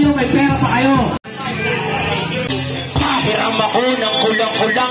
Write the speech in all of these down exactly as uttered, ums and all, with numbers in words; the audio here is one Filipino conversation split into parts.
kayo, may pera pa kayo. Pahiram ako ng kulang-kulang.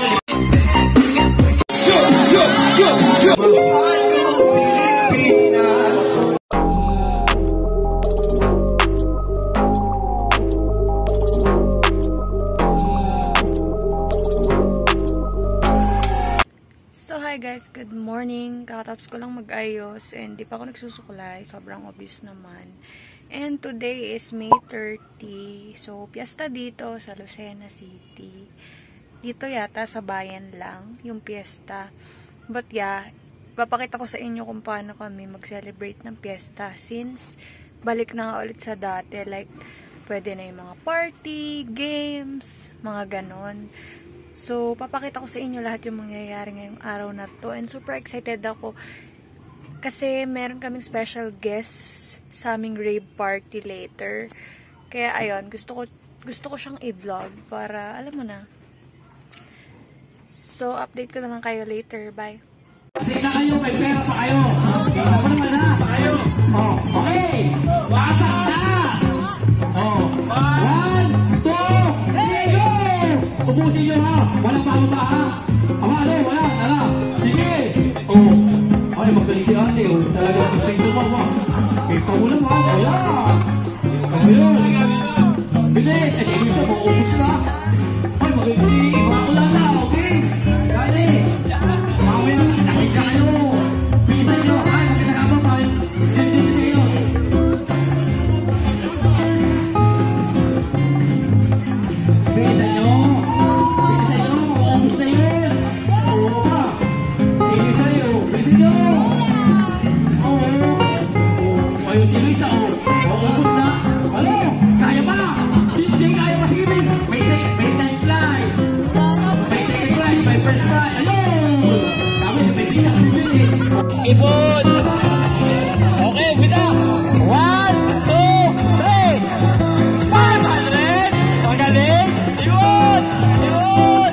So hi guys, good morning. Kakatapos ko lang mag-ayos and di pa ako nagsusukulay. Sobrang obvious naman. And today is May thirty. So, piyesta dito sa Lucena City. Dito yata sa bayan lang yung piyesta. But yeah, papakita ko sa inyo kung paano kami mag-celebrate ng piyesta. Since balik na nga ulit sa dati. Like, pwede na yung mga party, games, mga ganon. So, papakita ko sa inyo lahat yung mangyayari ngayong araw na to. And super excited ako kasi meron kaming special guest sa aming rave party later. Kaya ayun, gusto ko gusto ko siyang i-vlog para alam mo na. So, update ko na lang kayo later. Bye. Kasi na kayo, may pera pa kayo. Kita mo naman na. Kayo. Oh, okay. Wasak na. Oh. One, two, three, go! Ubusin nyo ha. Walang pangaba ha. Ama, ano, wala. Ala. Sige. Oh. Ay, magaling si ate. Oh. Talaga sa singto mo. Kita mo lang ha. Ayan. Ano yun? Bilis. Ay, hindi siya. Maubos na. Ay, magaling si iba ko lang na. Okay. Dali. Mawin na. Nakita kayo. Bisa nyo. Ay, nakita ka ba? Ay, hindi nyo. Bisa nyo. Bisa nyo. Maubos na yun. Oo ka. Sige sa'yo. Bisa nyo. Ayun, sino isa o? Maubos na. Ano? Kaya pa! Hindi kaya pa. Sige, may may time fly. May second fly. May first fly. Ayun! Kami, may bita kami bili. Ibon! Okay, bita! One, two, three! five hundred! Magaling! Ibon! Ibon!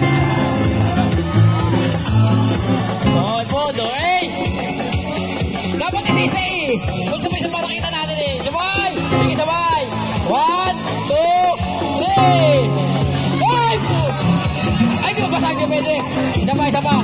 Oh, ibon! Okay! Dapat isisa eh! Kung sabay sa parakita natin eh! Sabay! Sige, sabay! One, two, three! Five! Ay, di ba basag niya pwede? Isa pa, isa pa!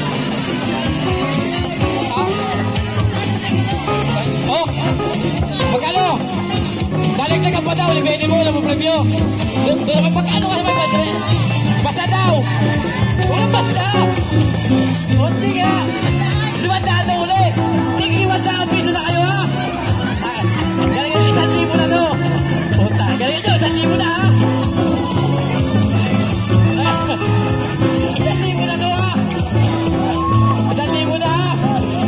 Oh! Magkano? Daligdagan pa daw, libeni mo, alam mo premyo. Doon ako pag-ano ka naman, Padre? Basta daw! Walang basta! Kunti nga! Limandaan na ulit! Sige, limandaan piso na kayo ha! Galing nyo, isang libo na no! Punta, galing nyo, isang libo na ha! Isang libo na no ha! Isang libo na ha!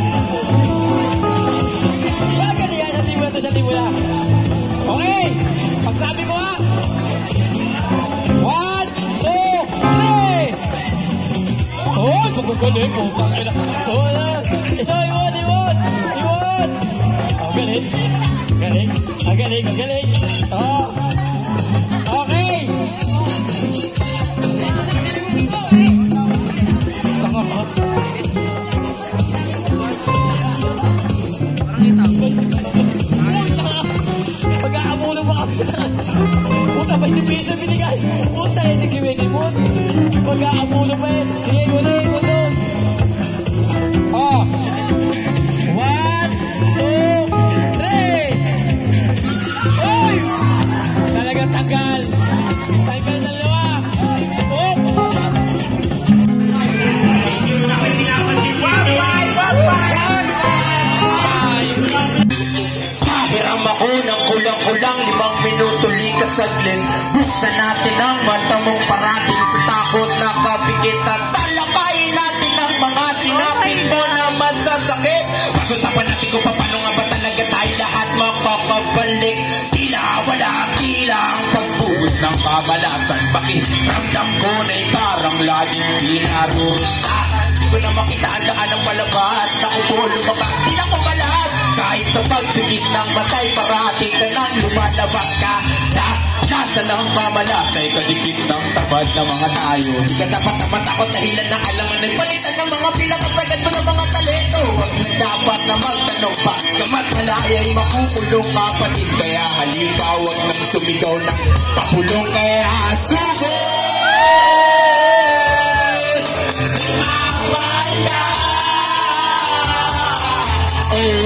Wala ka niya, isang libo na to, isang libo na. Okay! Pagsabi ko ha! One, two, three! Oh, pagkagaling po. Oh, yan. Isa, iwan, iwan. Iwan. Oh, galing. Galing. Ah, galing, ah, galing. Oh. Okay. Saka ka. Pag-aamulo mo kami. Puta, may piso binigay. Puta, hindi kiwini mo. Pag-aamulo pa yun. Sige, muna, muna. Oh. One, two, three. Oy! Talagang tagal. Tagal na lawa. Oh! Pahiram ako ng kulang-kulang limang minuto likas saglit. Buksan natin ang mata mong parating sa takot na kapikit at talakayin natin ang mga sinapit mo na masasakit. Pag-usapan natin kung paano nga ba talaga tayo lahat makakabalik. Tila wala ang tila ang pagbuhos ng kamalasan. Bakit ramdam ko na'y parang laging pinarusakan. Di ko na makita ang laan ng malabas. Nakupo lumakas, di na ko malas. Kahit sa pagpigit ng matay, parati ka nang lumalabas ka. Da, nasa lang pamalasay, kadikit ng tabad ng mga tayo. Di ka dapat na matakot dahilan ng alangan ay palitan ng mga pinakasagad mo ng mga talento. Huwag na dapat na magtanong pa Bagamat malaya'y makukulong kapatid, kaya halika, wag nang sumigaw ng papulong, kaya sugod! Lumaban ka! Oh,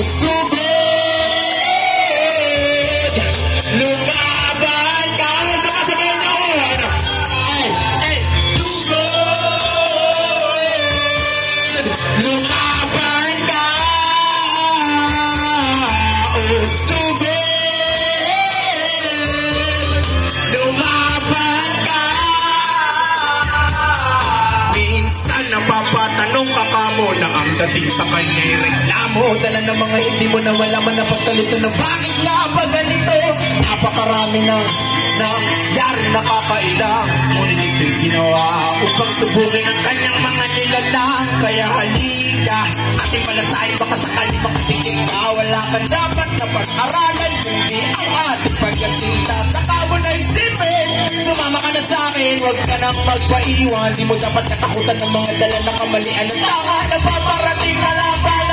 sugod! Lumaban ka! Sabay-sabay noon! Ay, ay, sugod! Lumaban ka! Oh, sugod! Lumaban ka! Minsan napapatanong ka kamo na ang dating sa kanya'y reklamo. Dala ng mga hindi mo na malaman na pagkalito na bakit nga ba ganito? Napakarami ng nangyari nakakailang, ngunit ito'y ginawa upang subukin ang kanyang mga nilalang. Kaya halika, ating palasahin, baka sakali makatikim ka. Wala ka dapat na pag-aralan, kundi ang ating pagkasinta. Saka mo na isipin, sumama ka na sa akin, huwag ka nang magpaiwan. Di mo dapat katakutan ng mga dala na kamalian ng tama na paparating na laban.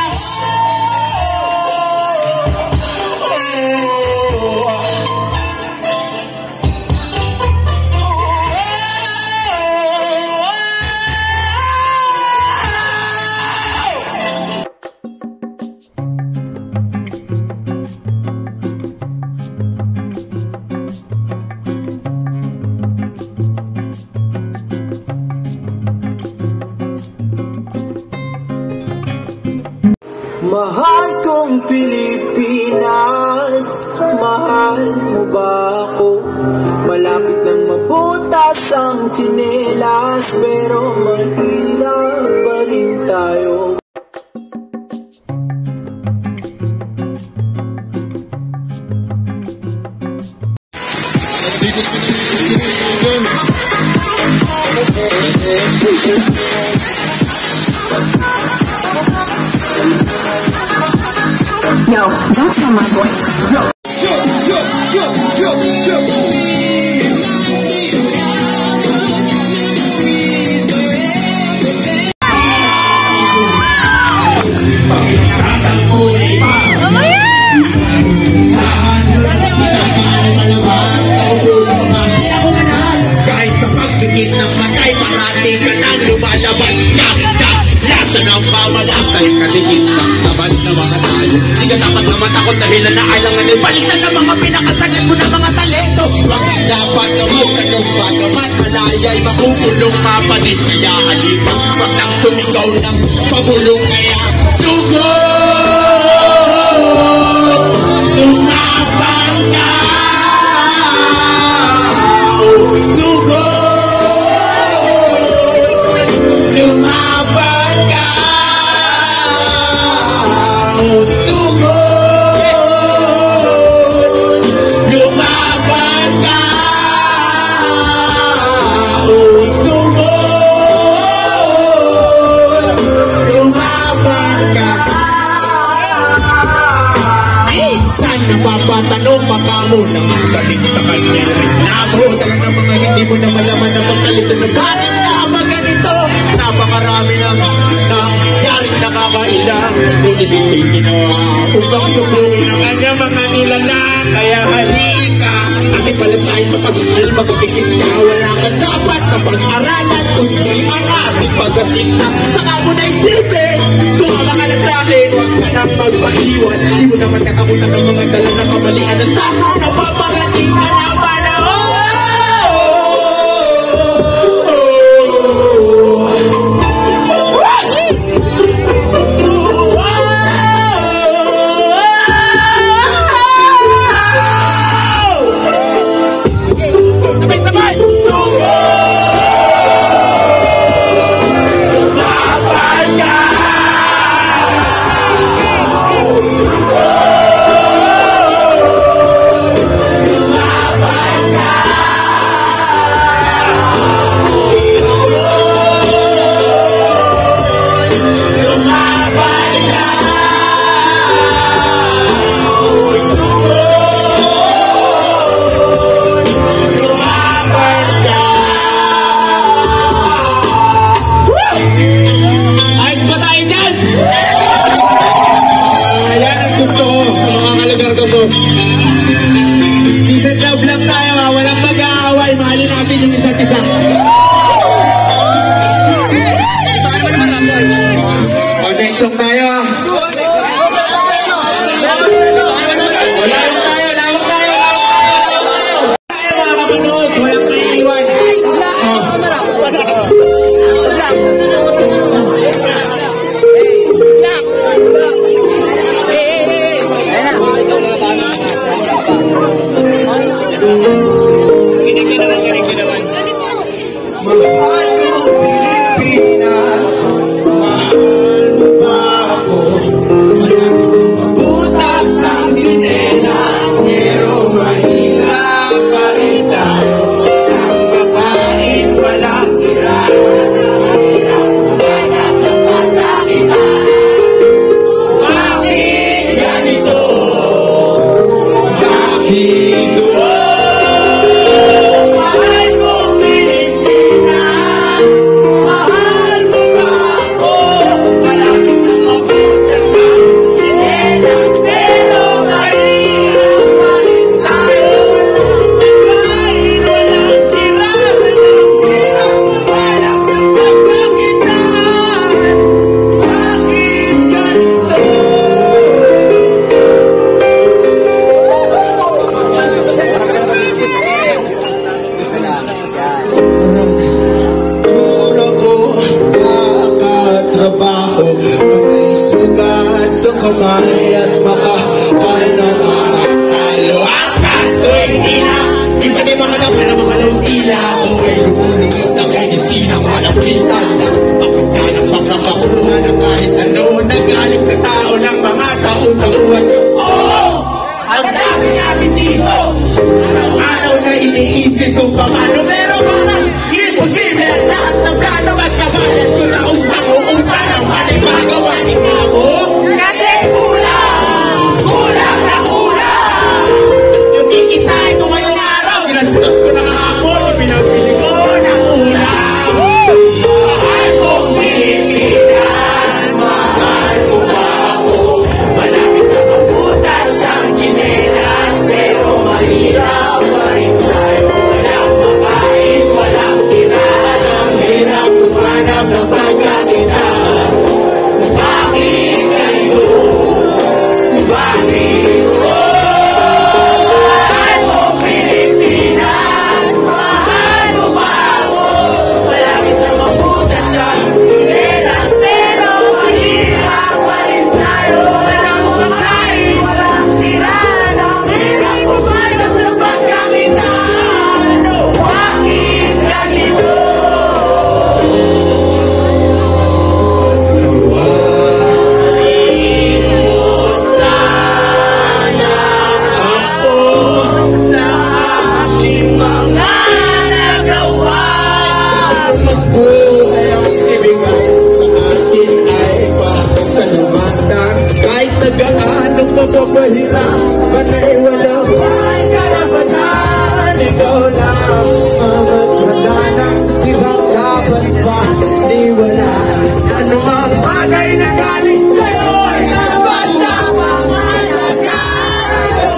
Mahal kong Pilipinas, mahal mo ba ako? Malapit nang mabutas ang tsinelas, pero mahirap pa rin tayo. Yo, don't tell my boy. Yo, yo, yo, yo, yo, yo. Kahit sa pagpikit ng matay, parating ka nang lumalabas ka. Lasa ng pamalasay, kaligid ng taban ng mga tayo. Di ka dapat na matakot dahil na naalangan ay balitan ng mga pinakasagan mo ng mga talento. Huwag dapat na magtanong bagamat malaya'y makukulong kapatid. Kaya halika, huwag nang sumigaw ng pabulong, kaya sugod! Lumaban ka! Oh, sugod! Lumaban ka! Oh, sugod! Lumaban ka! Oh, sugod! Lumaban ka! Minsan napapatanong pa ka mo na magdating sa kanya reklamo. Dala ng mga hindi mo na malaman na pagkalito na bakit nga ba ganito? Napakarami ng nangyaring nakakailang, ngunit ito'y ginawa upang subukin ang kanya mga nilalang. Kaya halika, aking palasahin, mapasakal, magpikit ka. Wala ka dapat na pag-aralan, kundi ang ating pagkasinta. Saka mo na isipin, sumama ka na sa akin, huwag ka nang magpaiwan. Di mo naman katakutan ng mga dala na kamalian ng tama na paparating na laban na Bye. seryoso. Peace and love lang tayo ha. Walang mag-aaway. Mahalin natin yung isa't isa. O, next song tayo ha. Walang maiiwan. Mahal ko Pilipinas, mahal mo ba ako? Mabutas ang tsinelas, pero mahirap pa rin tayo. Ang kakain walang tira, mahirap maghanap ng pagkakitaan. Bakit ganito? Bakit ito? Mahal ko Pilipinas, mahal mo ba ako? Malapit na mabutas ang tsinelas, pero mahirap pa rin tayo. Kahit walang tira, mahirap maghanap ng pagkakitaan. Bakit ganito? Tsura ko, kakatrabaho, may sugat sa kamay at makapal na mga talo. Ang kaso hindi na, di pa di mahanap na mga lutila. Kung may lumulunod ng medisina, walang pista. Pagkakalang pagkakakuha na kahit ano, nagaling sa tao ng mga taon-taon. Oo! Ang dami namin dito! Araw-araw na iniisip kung paano, pero parang imposible ang lahat ng plano at kabayan ko na utang-utang ang halimagawa ni Kamo. Kasi kulang! Kulang na kulang! Yung kikitain ko ngayong araw, ginastos ko ng hapon, yung pinapili ko ng ulam. Mahal ko Pilipinas, mahal ko ba ako? Malapit na mabutas ang tsinelas, pero mahirap pa rin tayo. Walang makain, walang tirahan, ang hirap kumanap ng pagkakitaan. Bakit ganito? Bakit ito? Mahal mo Pilipinas, mahal mo ba ako? Malapit na mabutas ang tsinelas, pero mahirap pa rin tayo. Walang makain, walang tirahan, ang hirap kumanap ng pagkakitaan. Bakit ganito? Sana ako sa aking mga nagawa. Magbuhay ang ibigay sa akin ay pasalamatan. Kahit nagaanong mapapahirap, panay walang may karapatan. Ikaw lang ang matadana, ibang dapat pa di wala. Anumang bagay na galing sa'yo ay dapat na pamalagaan.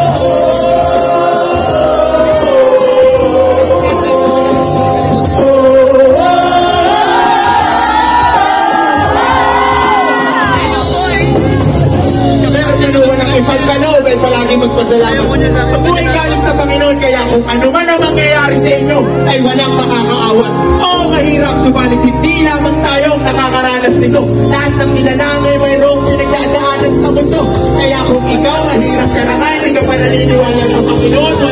Meron na naman ang ipagkaloob ay palagi magpasalamat. Ang buhay galing sa Panginoon, kaya kung ano man ang mangyayari sa inyo ay walang makakaawat. Oo, mahirap, subalit hindi lamang tayo nakakaranas nito. Lahat ng nilalang ay mayroong pinagdadaanan sa mundo. Kaya kung ikaw mahirap ka na ngayon, hindi ka pa naniniwala sa Panginoon,